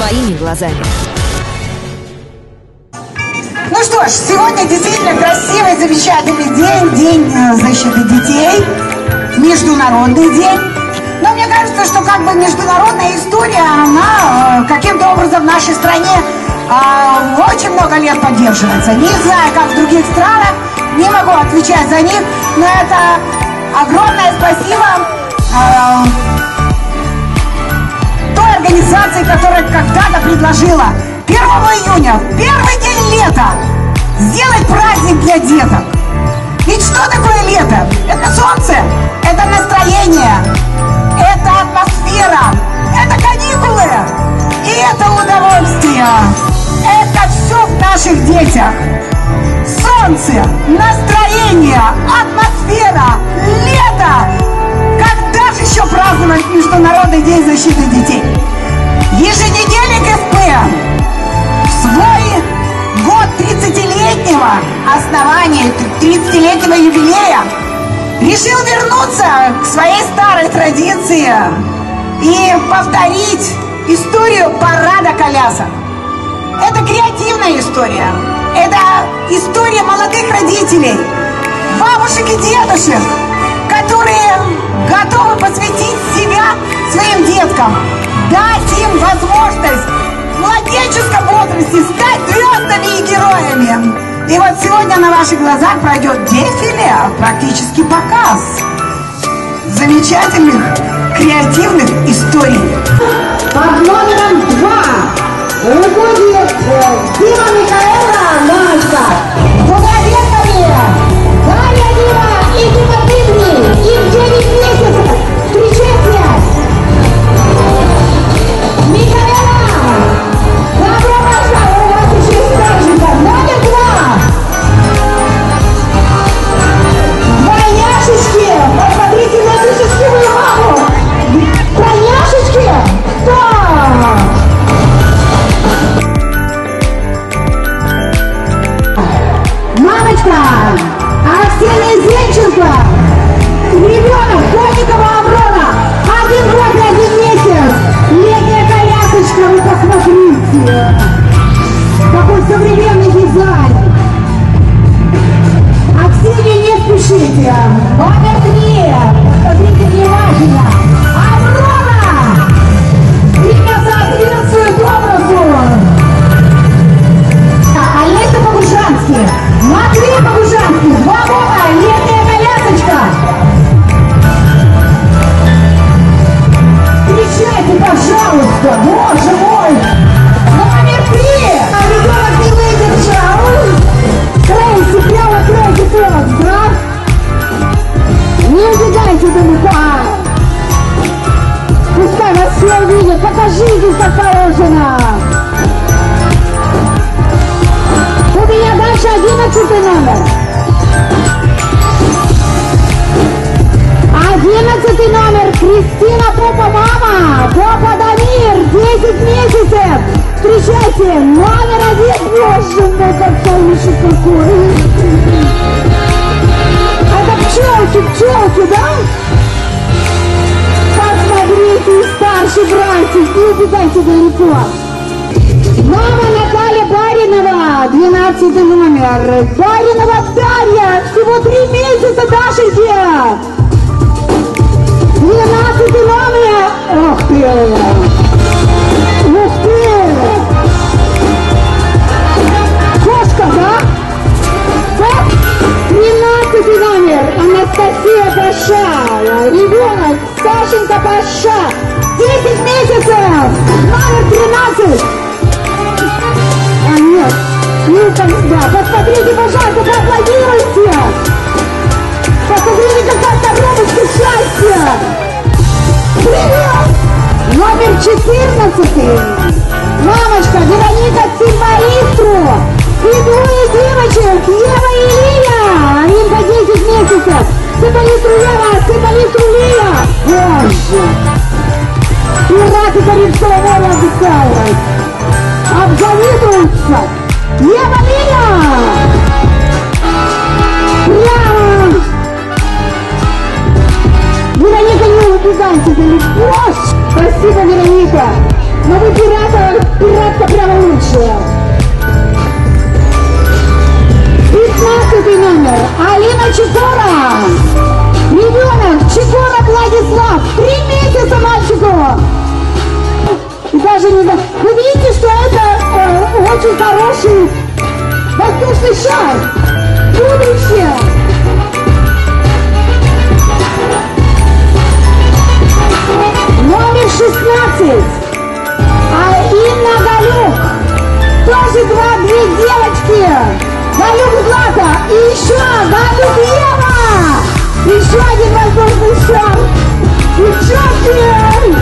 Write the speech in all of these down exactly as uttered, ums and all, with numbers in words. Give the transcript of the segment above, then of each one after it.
своими глазами. Ну что ж, сегодня действительно красивый, замечательный день, День защиты детей, международный день. Но мне кажется, что как бы международная история, она каким-то образом в нашей стране э, очень много лет поддерживается. Не знаю, как в других странах, не могу отвечать за них, но это огромное спасибо э, той организации, которая когда-то предложила первого июня, первый день лета, сделать праздник для деток. Ведь что такое лето? Это солнце, это настроение, это атмосфера, это каникулы, и это удовольствие. Это все в наших детях. Солнце, настроение, атмосфера, лето. Когда же еще праздновать Международный день защиты детей? Еженедельник СП в свой год тридцатилетнего основания, тридцатилетнего юбилея решил вернуться к своей старой традиции и повторить историю парада колясок. Это креативная история. Это история молодых родителей, бабушек и дедушек, которые готовы посвятить себя своим деткам, дать им возможность в младенческом возрасте стать звездами и героями. И вот сегодня на ваших глазах пройдет дефиле, практически показ замечательных креативных историй. Под номером два уходит Дима Михаила Мальца. Дуговецами Дарья Дима и Дима Дыбни. Им девять месяцев. Встречайте! Михаила! Добро пожаловать! У вас еще есть стажика. Номер два. Двойняшечки. Посмотрите на эту счастливую маму. Двойняшечки. Да! Мамочка, Арсений Зенченко, ребенок Котикова Аврора, один год и один месяц, летняя колясочка, вы посмотрите, какой современный дизайн. А Ксения, не спешите, номер три, посмотрите внимательно, Аврора, имя соответствует образу. Олеся Побужанский, Матвей Побужанский, два года, летняя колясочка. Встречайте, пожалуйста, боже мой. Номер три, ребенок не выдержал. Крейси, прямо Крейси, прямо, да? Не убегайте далеко. Пускай вас все увидят, покажитесь, как положено. У меня дальше одиннадцатый номер. Одиннадцатый номер. Кристина Попа мама. Попа Дамир. Десять месяцев. Встречайте. Номер один. Боже мой, как солнышко какой. Это пчелки, пчелки, да? Посмотрите, старший братик. Не убегайте далеко. Мама Наталья Баринова, двенадцатый номер. Баринова Дарья, всего три месяца, Дашеньки. двенадцатый номер. Ох ты. Ух ты. Кошка, да? Да? тринадцатый номер. Анастасия Паша. Ребенок, Сашенька Паша. десять месяцев. Номер тринадцать. А нет, не да. Посмотрите, пожалуйста, поаплодируйте. Посмотрите, какая коробочка счастья. Привет! Номер четырнадцатый. Мамочка, Вероника Симбаистру. И двое девочек, Ева и Лия. Им по десять месяцев. Симбаистру Ева, Симбаистру Лия. Боже. Пираты Карибского моря обыскалась. Обзавидуются. Ева Лия! Прямо! Вероника, не убегайте далеко. Спасибо, Вероника. Но вы пираты пиратка прямо лучшая. пятнадцатый номер. Алина Чикора. Ребенок Чикора Владислав. Три месяца мальчику. И даже не знаю. Вы видите, что это э, очень хороший воздушный шар. Будущее. Номер шестнадцать. А Инна Галюк. Тоже два, две девочки. Галюк Злата. И еще Галюк Ева. Еще один воздушный шар. Девчонки.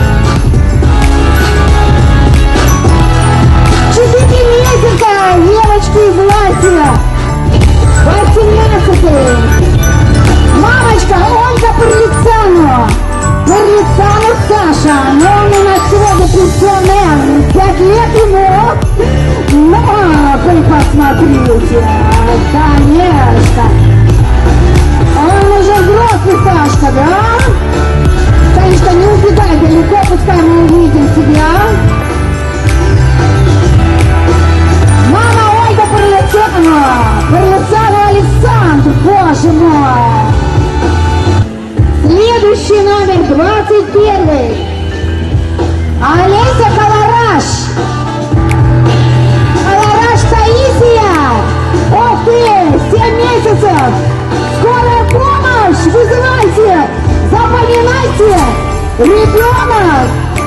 Четыре месяца. Девочки из Латвии. восемнадцатый. Мамочка Ольга Парлицану. Парлицану Саша. Но он у нас сегодня пенсионер. Пять лет ему. Ну, вы посмотрите. Конечно. Он уже взрослый Сашка, да? Конечно, не убегай далеко, пускай мы увидим тебя. Мама Ольга Парлицану. Парлицану Александр, боже мой. Следующий номер, двадцать первый. Олеся Колораш. Колораш Таисия. Ох ты, семь месяцев. Скорая помощь, вызывайте. Запоминайте. Ребенок.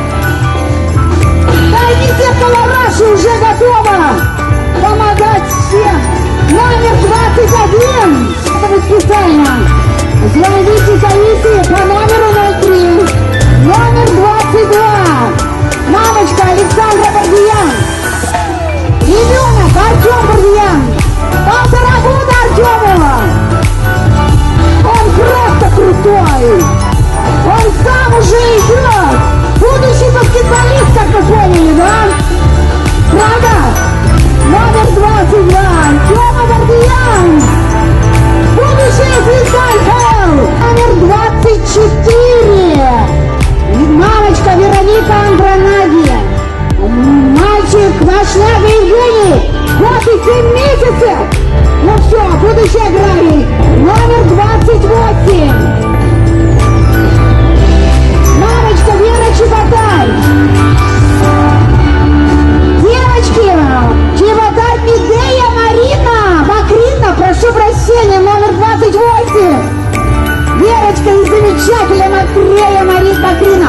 Таисия Колораш уже готова помогать всем. Номер двадцать один. Это специально. Звоните Таисии по номеру ноль три. Номер двадцать два. Мамочка Александра Бардиян. Ребенок Артем Бардиян. Полтора года Артему. Он просто крутой. Он сам уже идет. Будущий баскетболист, как вы поняли, да? Правда? Номер двадцать два. Тёма Бардиян. Будущая звезда эн бэ эл. Номер двадцать четыре. Мамочка Вероника Андронаги. Мальчик Вашняга Евгений. год и семь месяцев. Ну все, будущий аграрий. Номер двадцать восемь. Мамочка Вера Чеботарь. Девочки, Чеботарь Медея Марина Бакрина, прошу прощения, номер двадцать восемь. Верочка и замечательная Матрея Марина Бакрина.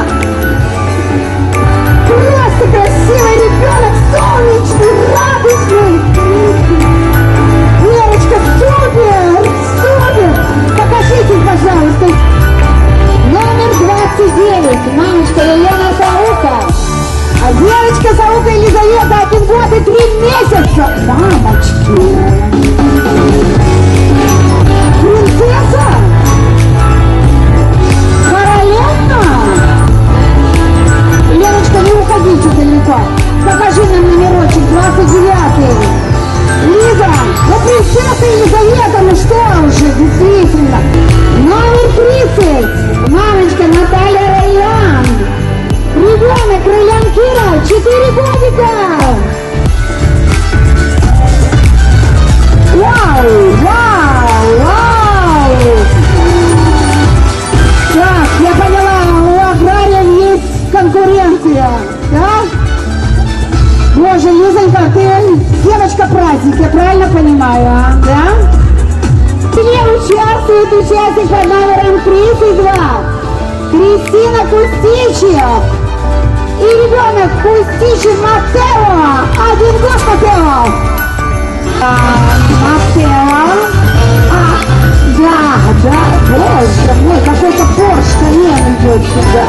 Просто красивый ребенок, солнечный, радостный. Верочка, супер, супер. Покажите, пожалуйста. Номер двадцать девять. Мамочка Елена Саука. А девочка Саука Елизавета, один год и три месяца. Мамочки. Принцесса. Королевна. Леночка, не уходите далеко. Покажи нам номерочек двадцать девятый. Лиза, ну принцесса Елизавета, ну что уже, действительно. Номер тридцать. Мамочка Наталья Райан. Ребенок Райан Кира, четыре годика. Вау, вау, вау. Так, я поняла, у аграриев есть конкуренция, да? Боже, Лизонька, ты девочка праздник, я правильно понимаю, а? Да? Где участвует участник под номером тридцать два? Кристина Кустичев. И ребенок Кустичев Матео. Один год Матео. А, Матео. А, да, да, боже мой, какой-то Порш Кайен идет сюда.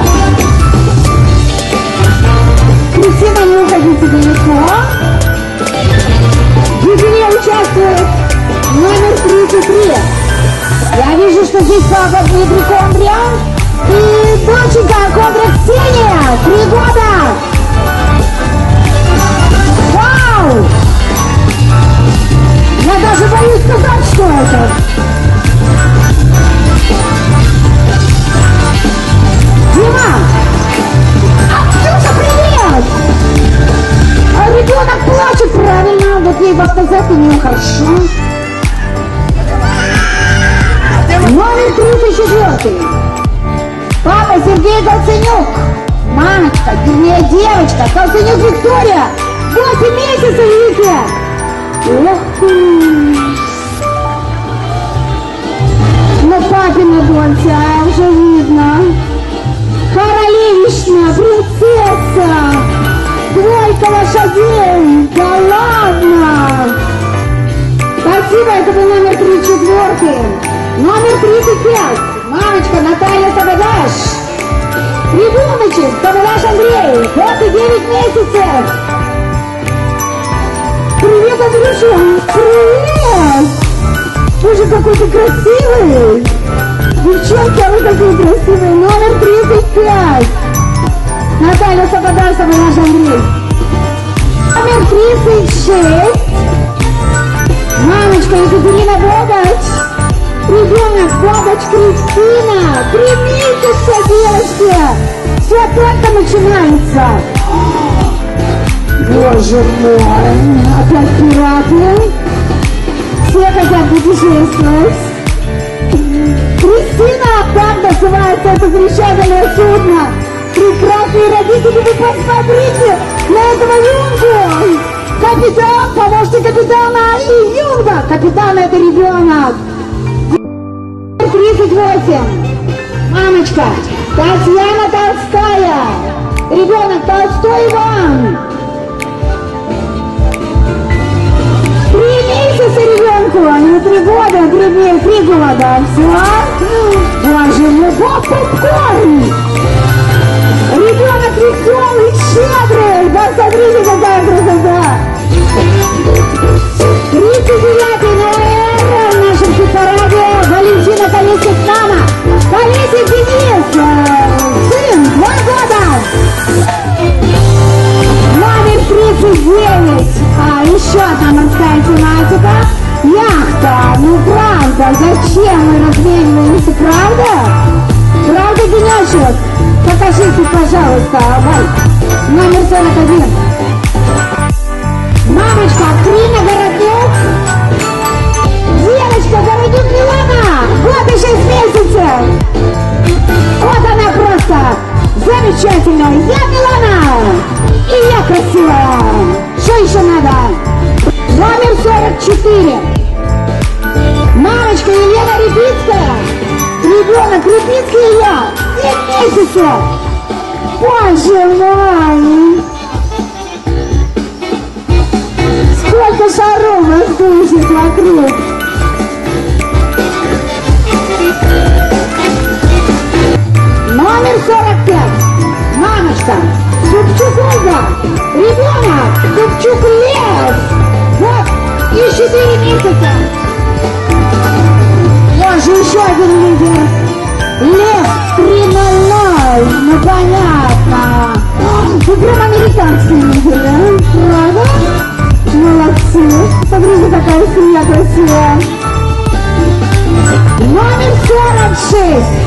Кристина, не уходите далеко. В игре участвует номер тридцать три. Я вижу, что здесь папа Дмитрий Кондря и доченька Кондра Ксения. Три года. Вау! Я даже боюсь сказать, что это. Дима! А, Ксюша, привет! чтобы отказать от нее хорошо. Номер тридцать четыре. Папа Сергей Колценюк. Мамочка, вернее девочка, Колценюк Виктория. восемь месяцев, Вики. Ох ты. Но папина доча, уже видно. Королевишна, принцесса. Двойка лошадей. Да ладно. Спасибо, это был номер тридцать четыре. Номер тридцать пять. Мамочка Наталья Сабадаш. Ребеночек, Сабадаш Андрей. год и девять месяцев. Привет, Андрюша. Привет. Боже, какой ты красивый. Девчонки, а вы такие красивые. Номер тридцать пять. Наталья Сабадаш, Сабадаш Андрей. Номер тридцать шесть. Мамочка Екатерина Богач. Ребенок Богач Кристина. Три месяца, девочки. Все только начинается. Боже мой. Опять пираты. Все хотят путешествовать. Кристина, как называется это замечательное судно? Прекрасные родители, вы посмотрите на этого юнгу. Капитан, помощник капитана и юнга. Капитан это ребенок. тридцать восемь. Мамочка, Татьяна Толстая. Ребенок Толстой Иван. Три месяца ребенку, а не три года, три дня, три года. Все. Боже мой, попкорн. Ребенок веселый, щедрый. Посмотрите, какая красота. тридцать девятый номер в нашем хит-параде. Валентина Колесник-мама. Колесник Денис. Сын, два года. Номер тридцать девять. А, еще одна морская тематика. Яхта. Ну правда, зачем мы размениваемся, правда? Правда, Денечек? Покажите, пожалуйста, Валь. Номер сорок один. Мамочка, Крина Городнюк. Девочка, Городнюк Милана. Год и шесть месяцев. Вот она просто замечательная. Я Милана. И я красивая. Что еще надо? Номер сорок четыре. Мамочка Елена Репицкая. Ребенок Репицкий и я. семь месяцев. Боже мой. Сколько шаров воздушит вокруг. Номер сорок пять. Мамочка. Тупчук Ольга. Ребенок. Тупчук Лев. Вот. И четыре месяца. Боже, еще один лидер. Лев три ноль ноль. Ну понятно. Вы прям американские лидеры, правда? Молодцы. Смотрите, какая семья красивая. Номер сорок шесть.